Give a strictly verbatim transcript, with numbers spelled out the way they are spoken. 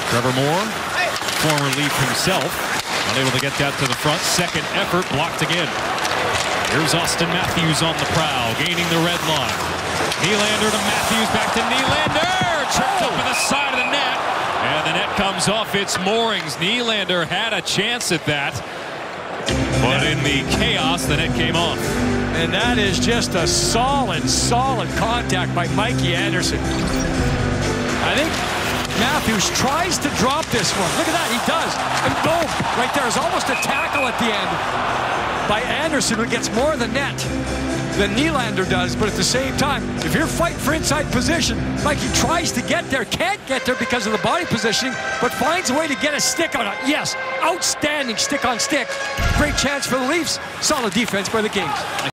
Trevor Moore, former Leaf himself, unable to get that to the front. Second effort blocked again. Here's Austin Matthews on the prowl, gaining the red line. Nylander to Matthews, back to Nylander, tripped up in the side of the net, and the net comes off its moorings. Nylander had a chance at that, but in the chaos, the net came off. And that is just a solid, solid contact by Mikey Anderson. I think Matthews tries to drop this one. Look at that, he does. And boom, right there is almost a tackle at the end by Anderson, who gets more of the net than Nylander does. But at the same time, if you're fighting for inside position, Mikey tries to get there, can't get there because of the body positioning, but finds a way to get a stick on it. Yes, outstanding stick on stick. Great chance for the Leafs. Solid defense by the Kings.